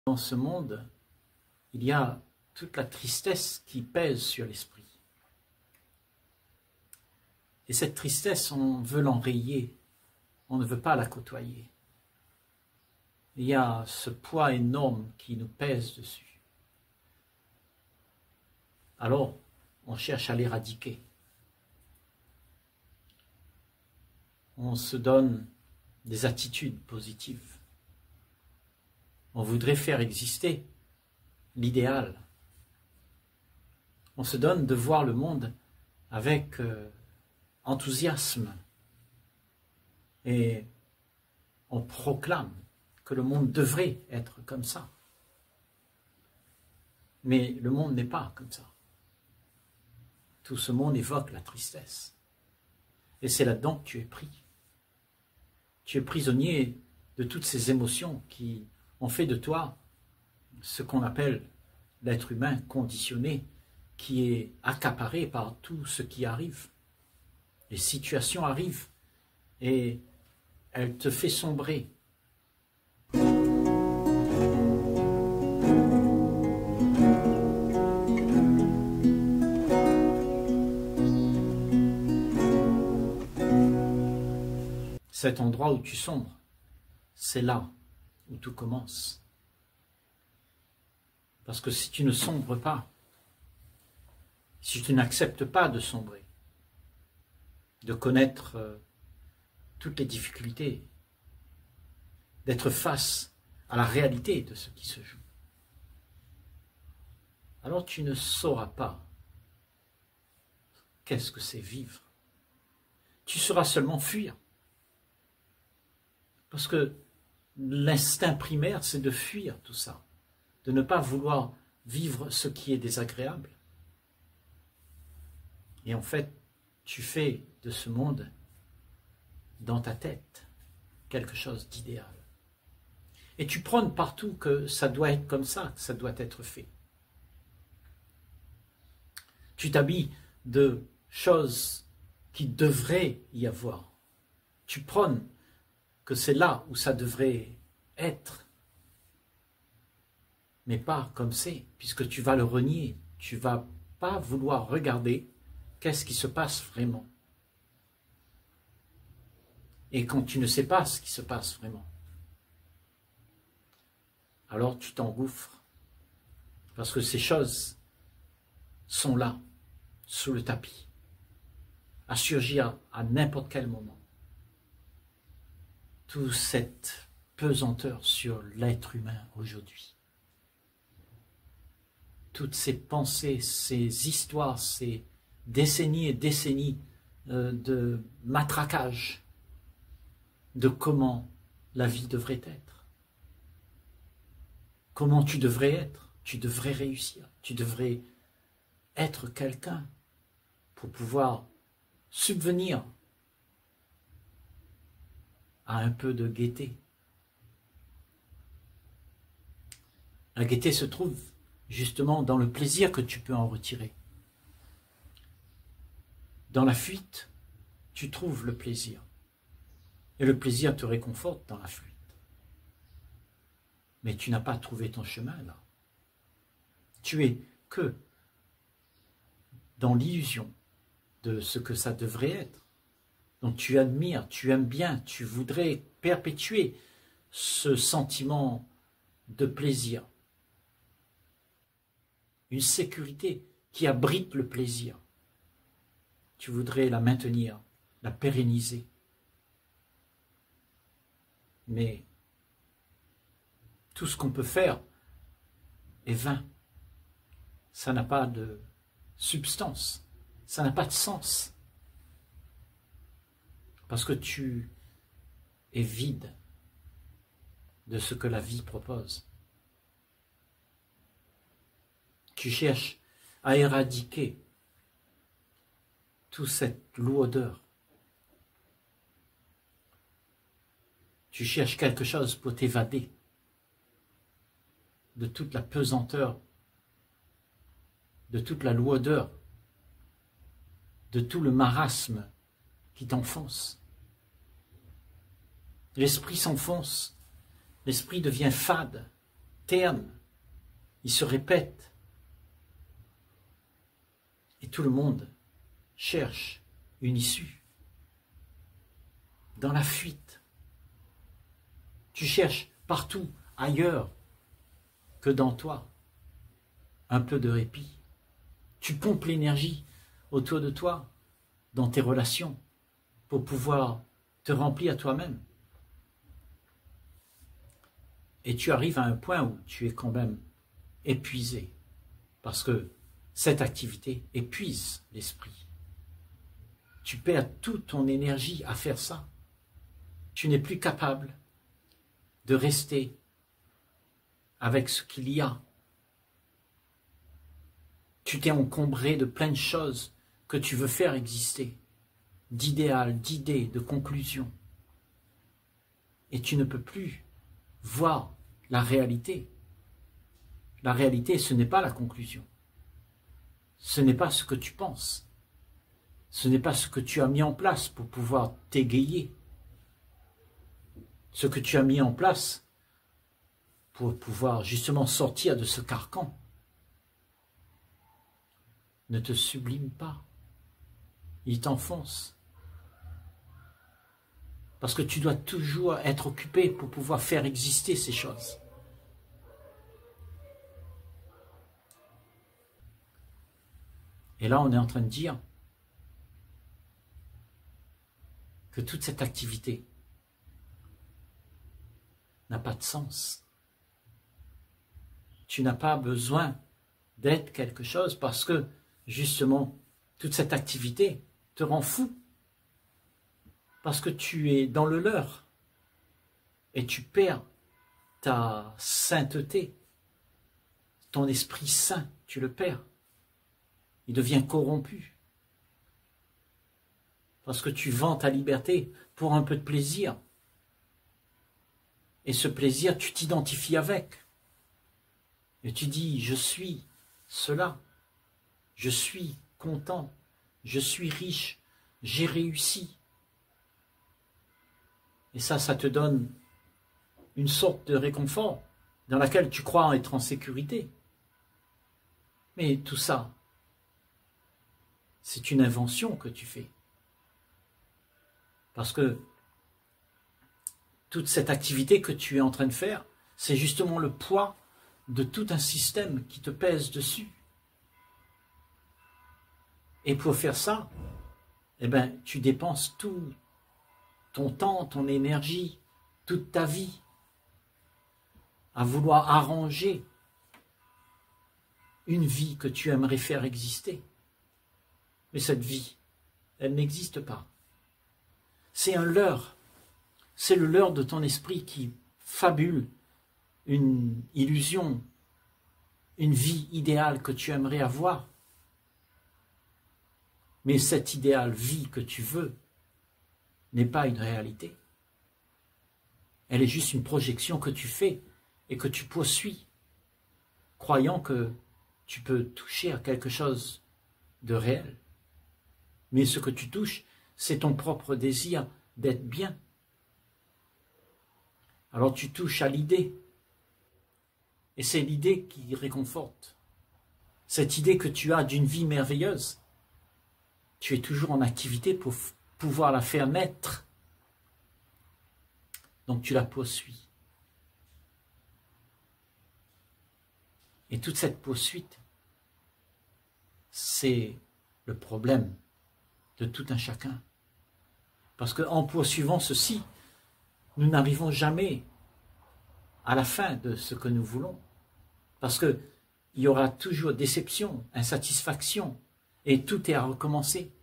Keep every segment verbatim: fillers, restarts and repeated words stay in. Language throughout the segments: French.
Dans ce monde, il y a toute la tristesse qui pèse sur l'esprit. Et cette tristesse, on veut l'enrayer, on ne veut pas la côtoyer. Il y a ce poids énorme qui nous pèse dessus. Alors, on cherche à l'éradiquer. On se donne des attitudes positives. On voudrait faire exister l'idéal. On se donne de voir le monde avec euh, enthousiasme. Et on proclame que le monde devrait être comme ça. Mais le monde n'est pas comme ça. Tout ce monde évoque la tristesse. Et c'est là-dedans que tu es pris. Tu es prisonnier de toutes ces émotions qui ont fait de toi ce qu'on appelle l'être humain conditionné, qui est accaparé par tout ce qui arrive. Les situations arrivent et elles te font sombrer. Cet endroit où tu sombres, c'est là où tout commence. Parce que si tu ne sombres pas, si tu n'acceptes pas de sombrer, de connaître euh, toutes les difficultés, d'être face à la réalité de ce qui se joue, alors tu ne sauras pas qu'est-ce que c'est vivre. Tu sauras seulement fuir. Parce que l'instinct primaire, c'est de fuir tout ça, de ne pas vouloir vivre ce qui est désagréable. Et en fait, tu fais de ce monde, dans ta tête, quelque chose d'idéal. Et tu prônes partout que ça doit être comme ça, que ça doit être fait. Tu t'habilles de choses qui devraient y avoir. Tu prônes que c'est là où ça devrait être, mais pas comme c'est, puisque tu vas le renier, tu vas pas vouloir regarder qu'est-ce qui se passe vraiment. Et quand tu ne sais pas ce qui se passe vraiment, alors tu t'engouffres, parce que ces choses sont là, sous le tapis, à surgir à n'importe quel moment. Toute cette pesanteur sur l'être humain aujourd'hui. Toutes ces pensées, ces histoires, ces décennies et décennies euh, de matraquage de comment la vie devrait être. Comment tu devrais être, tu devrais réussir, tu devrais être quelqu'un pour pouvoir subvenir à un peu de gaieté. La gaieté se trouve justement dans le plaisir que tu peux en retirer. Dans la fuite, tu trouves le plaisir. Et le plaisir te réconforte dans la fuite. Mais tu n'as pas trouvé ton chemin là. Tu es que dans l'illusion de ce que ça devrait être. Donc tu admires, tu aimes bien, tu voudrais perpétuer ce sentiment de plaisir. Une sécurité qui abrite le plaisir. Tu voudrais la maintenir, la pérenniser. Mais tout ce qu'on peut faire est vain. Ça n'a pas de substance, ça n'a pas de sens. Parce que tu es vide de ce que la vie propose. Tu cherches à éradiquer toute cette lourdeur. Tu cherches quelque chose pour t'évader de toute la pesanteur, de toute la lourdeur, de tout le marasme qui t'enfonce. L'esprit s'enfonce, l'esprit devient fade, terne, il se répète. Et tout le monde cherche une issue. Dans la fuite. Tu cherches partout ailleurs que dans toi un peu de répit. Tu pompes l'énergie autour de toi, dans tes relations, pour pouvoir te remplir toi-même. Et tu arrives à un point où tu es quand même épuisé, parce que cette activité épuise l'esprit. Tu perds toute ton énergie à faire ça. Tu n'es plus capable de rester avec ce qu'il y a. Tu t'es encombré de plein de choses que tu veux faire exister, d'idéal, d'idées, de conclusions. Et tu ne peux plus voir la réalité. La réalité, ce n'est pas la conclusion. Ce n'est pas ce que tu penses. Ce n'est pas ce que tu as mis en place pour pouvoir t'égayer. Ce que tu as mis en place pour pouvoir justement sortir de ce carcan. Ne te sublime pas. Il t'enfonce. Parce que tu dois toujours être occupé pour pouvoir faire exister ces choses. Et là, on est en train de dire que toute cette activité n'a pas de sens. Tu n'as pas besoin d'être quelque chose parce que, justement, toute cette activité te rend fou. Parce que tu es dans le leurre et tu perds ta sainteté, ton esprit saint, tu le perds. Il devient corrompu. Parce que tu vends ta liberté pour un peu de plaisir. Et ce plaisir, tu t'identifies avec. Et tu dis, je suis cela. Je suis content. Je suis riche. J'ai réussi. Et ça, ça te donne une sorte de réconfort dans laquelle tu crois être en sécurité. Mais tout ça, c'est une invention que tu fais. Parce que toute cette activité que tu es en train de faire, c'est justement le poids de tout un système qui te pèse dessus. Et pour faire ça, eh ben, tu dépenses tout ton temps, ton énergie, toute ta vie à vouloir arranger une vie que tu aimerais faire exister. Mais cette vie, elle n'existe pas. C'est un leurre. C'est le leurre de ton esprit qui fabule une illusion, une vie idéale que tu aimerais avoir. Mais cette idéale vie que tu veux n'est pas une réalité. Elle est juste une projection que tu fais et que tu poursuis, croyant que tu peux toucher à quelque chose de réel. Mais ce que tu touches, c'est ton propre désir d'être bien. Alors tu touches à l'idée. Et c'est l'idée qui réconforte. Cette idée que tu as d'une vie merveilleuse, tu es toujours en activité pour pouvoir la faire naître. Donc tu la poursuis. Et toute cette poursuite, c'est le problème de tout un chacun. Parce qu'en poursuivant ceci, nous n'arrivons jamais à la fin de ce que nous voulons. Parce qu'il y aura toujours déception, insatisfaction, et tout est à recommencer.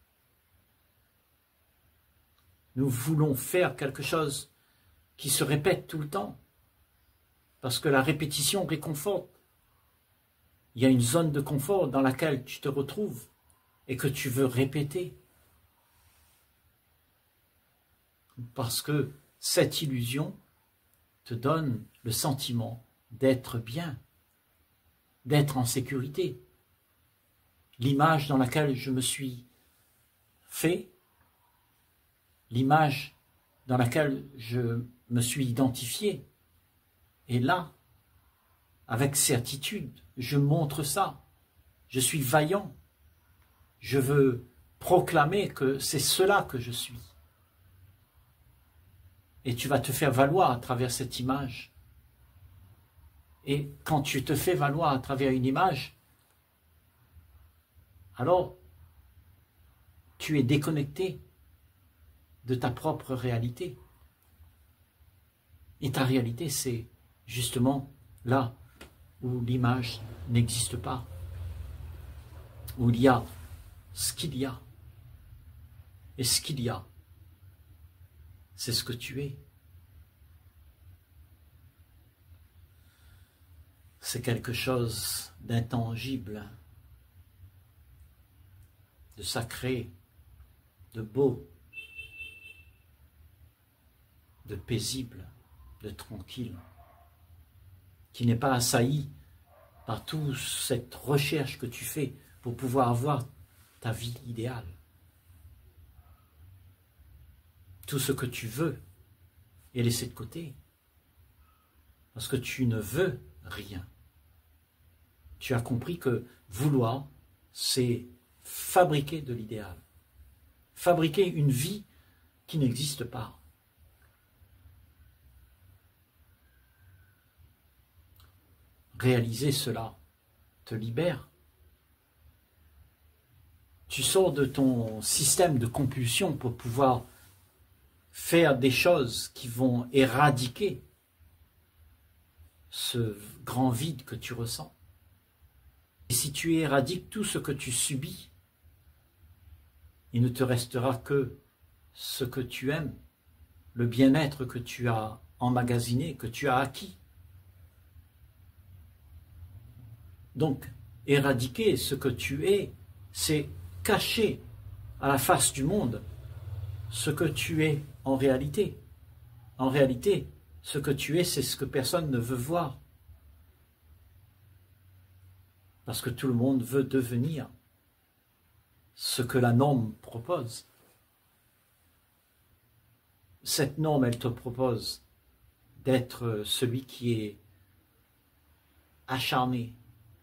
Nous voulons faire quelque chose qui se répète tout le temps, parce que la répétition réconforte. Il y a une zone de confort dans laquelle tu te retrouves et que tu veux répéter. Parce que cette illusion te donne le sentiment d'être bien, d'être en sécurité. L'image dans laquelle je me suis fait, l'image dans laquelle je me suis identifié, est là, avec certitude. Je montre ça. Je suis vaillant. Je veux proclamer que c'est cela que je suis. Et tu vas te faire valoir à travers cette image. Et quand tu te fais valoir à travers une image, alors tu es déconnecté de ta propre réalité. Et ta réalité, c'est justement là où l'image n'existe pas, où il y a ce qu'il y a. Et ce qu'il y a, c'est ce que tu es. C'est quelque chose d'intangible, de sacré, de beau, de paisible, de tranquille, qui n'est pas assailli par toute cette recherche que tu fais pour pouvoir avoir ta vie idéale. Tout ce que tu veux est laissé de côté, parce que tu ne veux rien. Tu as compris que vouloir, c'est fabriquer de l'idéal, fabriquer une vie qui n'existe pas. Réaliser cela te libère. Tu sors de ton système de compulsion pour pouvoir faire des choses qui vont éradiquer ce grand vide que tu ressens. Et si tu éradiques tout ce que tu subis, il ne te restera que ce que tu aimes, le bien-être que tu as emmagasiné, que tu as acquis. Donc, éradiquer ce que tu es, c'est cacher à la face du monde ce que tu es en réalité. En réalité, ce que tu es, c'est ce que personne ne veut voir. Parce que tout le monde veut devenir ce que la norme propose. Cette norme, elle te propose d'être celui qui est acharné,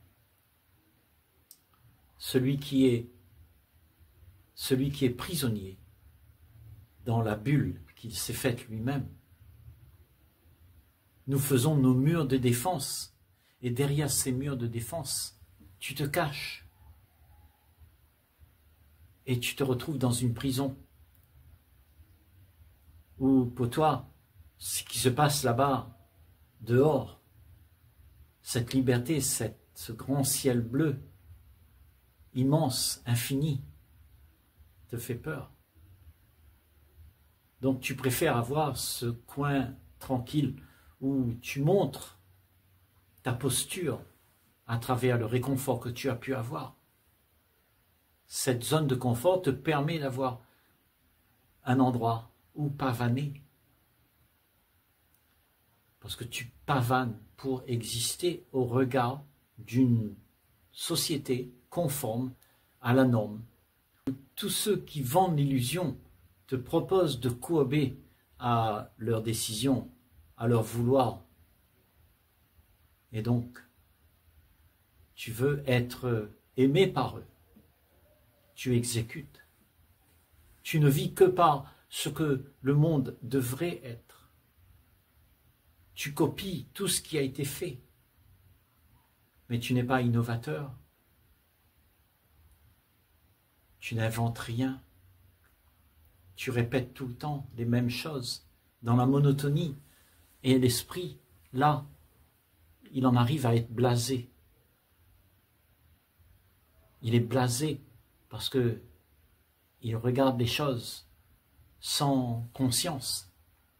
celui qui est, celui qui est prisonnier dans la bulle qu'il s'est faite lui-même. Nous faisons nos murs de défense, et derrière ces murs de défense, tu te caches et tu te retrouves dans une prison où pour toi, ce qui se passe là-bas, dehors, cette liberté, cette, ce grand ciel bleu, immense, infini, te fait peur. Donc tu préfères avoir ce coin tranquille où tu montres ta posture à travers le réconfort que tu as pu avoir. Cette zone de confort te permet d'avoir un endroit où pavaner. Parce que tu pavanes pour exister au regard d'une société conforme à la norme. Tous ceux qui vendent l'illusion te proposent de courber à leurs décisions, à leur vouloir. Et donc, tu veux être aimé par eux. Tu exécutes. Tu ne vis que par ce que le monde devrait être. Tu copies tout ce qui a été fait. Mais tu n'es pas innovateur. Tu n'inventes rien. Tu répètes tout le temps les mêmes choses dans la monotonie. Et l'esprit, là, il en arrive à être blasé. Il est blasé parce que il regarde les choses sans conscience.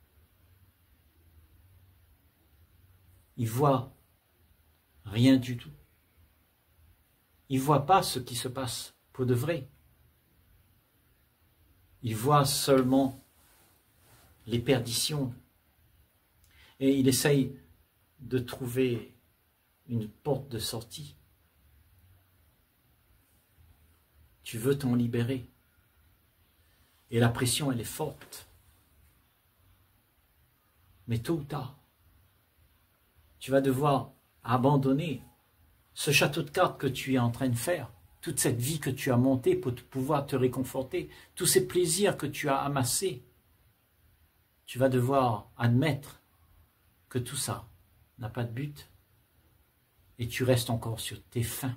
Il voit rien du tout. Il ne voit pas ce qui se passe pour de vrai. Il voit seulement les perditions. Et il essaye de trouver une porte de sortie. Tu veux t'en libérer. Et la pression, elle est forte. Mais tôt ou tard, tu vas devoir à abandonner ce château de cartes que tu es en train de faire, toute cette vie que tu as montée pour pouvoir te réconforter, tous ces plaisirs que tu as amassés, tu vas devoir admettre que tout ça n'a pas de but et tu restes encore sur tes fins.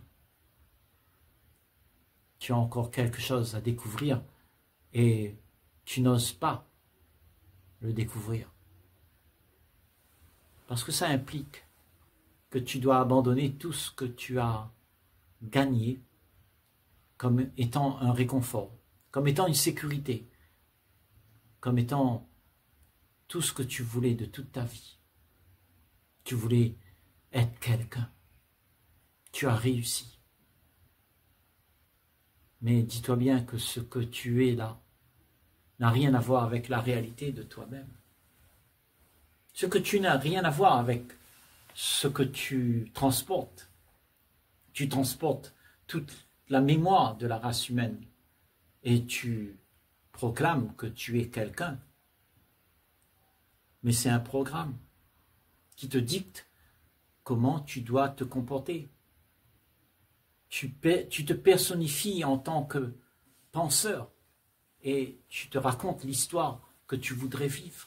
Tu as encore quelque chose à découvrir et tu n'oses pas le découvrir. Parce que ça implique que tu dois abandonner tout ce que tu as gagné comme étant un réconfort, comme étant une sécurité, comme étant tout ce que tu voulais de toute ta vie. Tu voulais être quelqu'un. Tu as réussi. Mais dis-toi bien que ce que tu es là n'a rien à voir avec la réalité de toi-même. Ce que tu n'as rien à voir avec ce que tu transportes. Tu transportes toute la mémoire de la race humaine et tu proclames que tu es quelqu'un. Mais c'est un programme qui te dicte comment tu dois te comporter. Tu, tu te personnifies en tant que penseur et tu te racontes l'histoire que tu voudrais vivre.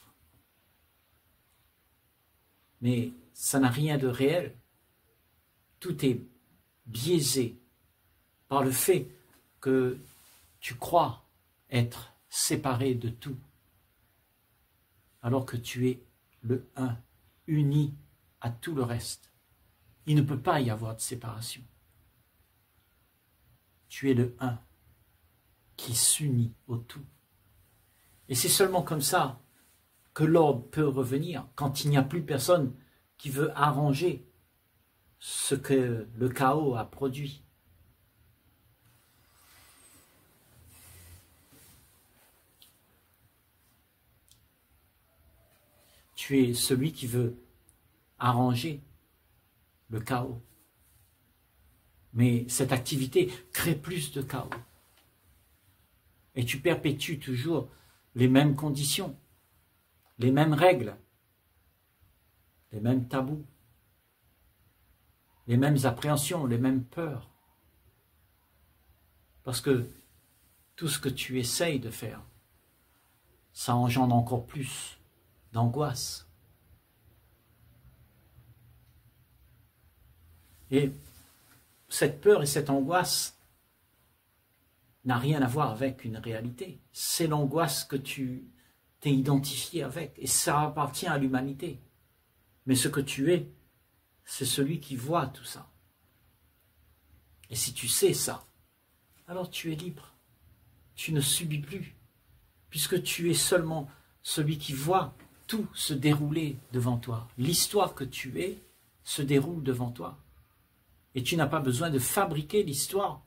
Mais ça n'a rien de réel. Tout est biaisé par le fait que tu crois être séparé de tout, alors que tu es le un, uni à tout le reste. Il ne peut pas y avoir de séparation. Tu es le un qui s'unit au tout. Et c'est seulement comme ça que l'ordre peut revenir, quand il n'y a plus personne qui veut arranger ce que le chaos a produit. Tu es celui qui veut arranger le chaos. Mais cette activité crée plus de chaos. Et tu perpétues toujours les mêmes conditions, les mêmes règles, les mêmes tabous, les mêmes appréhensions, les mêmes peurs. Parce que tout ce que tu essayes de faire, ça engendre encore plus d'angoisse. Et cette peur et cette angoisse n'a rien à voir avec une réalité. C'est l'angoisse que tu t'es identifié avec, et ça appartient à l'humanité. Mais ce que tu es, c'est celui qui voit tout ça. Et si tu sais ça, alors tu es libre. Tu ne subis plus, puisque tu es seulement celui qui voit tout se dérouler devant toi. L'histoire que tu es se déroule devant toi. Et tu n'as pas besoin de fabriquer l'histoire.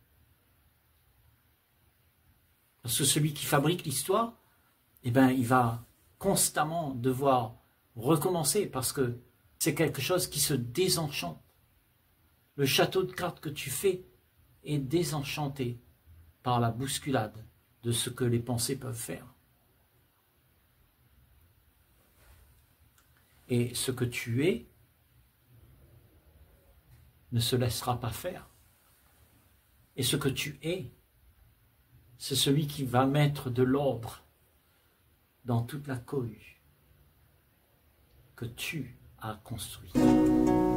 Parce que celui qui fabrique l'histoire, eh ben, il va constamment devoir recommencer parce que c'est quelque chose qui se désenchante. Le château de cartes que tu fais est désenchanté par la bousculade de ce que les pensées peuvent faire. Et ce que tu es ne se laissera pas faire. Et ce que tu es, c'est celui qui va mettre de l'ordre dans toute la cohue que tu as construite.